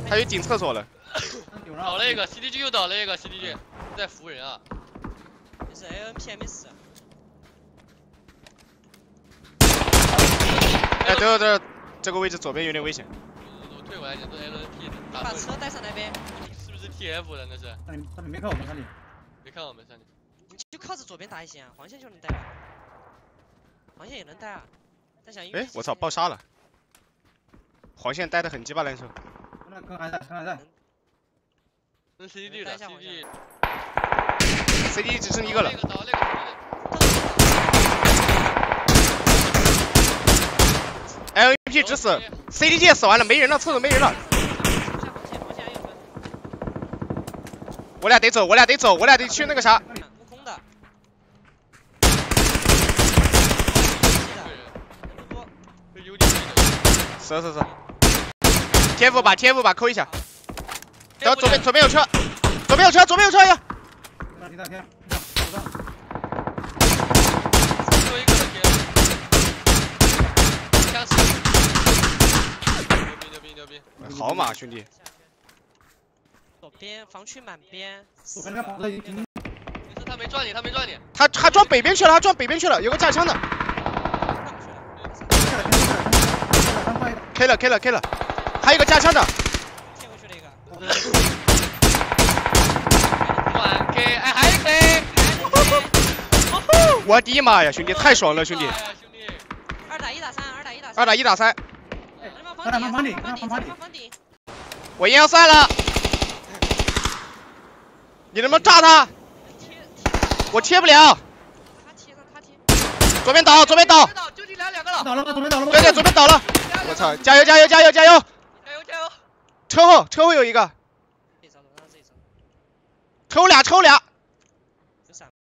他又进厕所了。 倒了一个 ，CDG 又倒了一个 CDG， 在扶人啊。 没事 ，AMP 没事。 哎，对，这个位置左边有点危险。 我退过来点，这 LNP 的。 把车带上那边。 是不是 TF 的那是？ 他们没看我，没看你。 没看我，没看你。 你就靠着左边打一行啊，黄线就能带吧。黄线也能带啊，但想哎，我操，爆杀了！黄线带的很鸡巴难受。 那坑还在。 那 CDG 的 CDG 只剩一个了。 倒那个。 LNP 只死 ，CDG 死完了，没人了，厕所没人了。我俩得走，我俩得去那个啥。 悟空的。 是。天赋把扣一下。然后左边有车，左边有车呀。 天。 最后一个的天。 牛逼！ 好马兄弟， 左边防区满边。 左边那个房子已经。 他没撞你。 他撞北边去了，有个架枪的。K 了，还有一个架枪的。 贴过去了一个。 转 K， 哎，还是 K。 我的妈呀，兄弟，太爽了，兄弟。 2打1打3。 2打1打3。 房顶。 我烟要散了，你能不能炸他？我贴不了。 他贴。 左边倒。 就你俩两个了。 倒了，左边倒了。 对，左边倒了。我操，加油！车后有一个。抽俩。